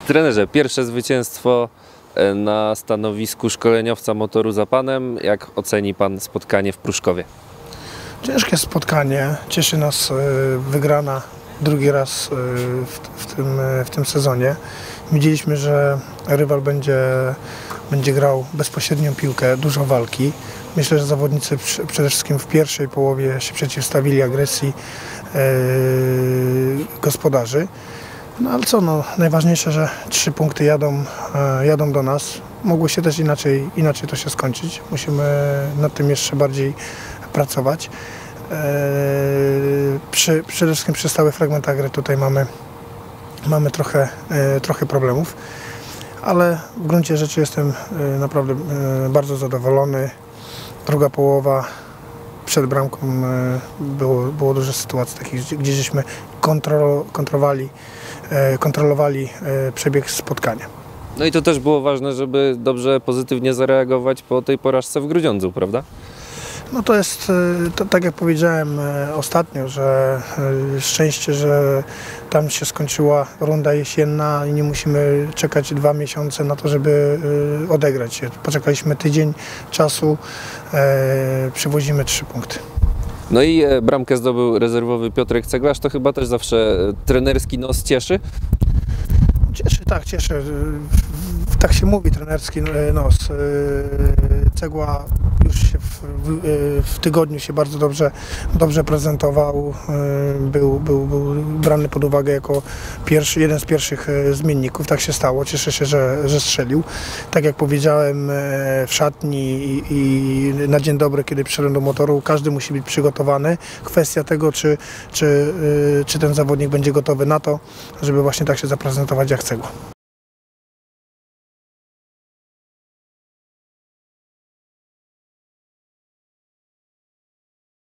Trenerze, pierwsze zwycięstwo na stanowisku szkoleniowca motoru za panem. Jak oceni pan spotkanie w Pruszkowie? Ciężkie spotkanie. Cieszy nas wygrana drugi raz w tym sezonie. Widzieliśmy, że rywal będzie grał bezpośrednią piłkę, dużo walki. Myślę, że zawodnicy przede wszystkim w pierwszej połowie się przeciwstawili agresji gospodarzy. No ale co, najważniejsze, że 3 punkty jadą do nas. Mogło się też inaczej to się skończyć. Musimy nad tym jeszcze bardziej pracować. Przede wszystkim przy stałych fragmentach gry tutaj mamy trochę problemów, ale w gruncie rzeczy jestem naprawdę bardzo zadowolony. Druga połowa przed bramką było dużo sytuacji takich, gdzie żeśmy kontrolowali przebieg spotkania. No i to też było ważne, żeby dobrze, pozytywnie zareagować po tej porażce w Grudziądzu, prawda? No to jest, tak jak powiedziałem ostatnio, że szczęście, że tam się skończyła runda jesienna i nie musimy czekać 2 miesiące na to, żeby odegrać się. Poczekaliśmy tydzień czasu, przywozimy 3 punkty. No i bramkę zdobył rezerwowy Piotrek Ceglarz. To chyba też zawsze trenerski nos cieszy? Cieszy. Tak się mówi, trenerski nos. Cegła już się w tygodniu się bardzo dobrze prezentował. Był brany pod uwagę jako jeden z pierwszych zmienników. Tak się stało. Cieszę się, że strzelił. Tak jak powiedziałem w szatni i na dzień dobry, kiedy przyszedłem do motoru, każdy musi być przygotowany. Kwestia tego, czy ten zawodnik będzie gotowy na to, żeby właśnie tak się zaprezentować jak Cegła.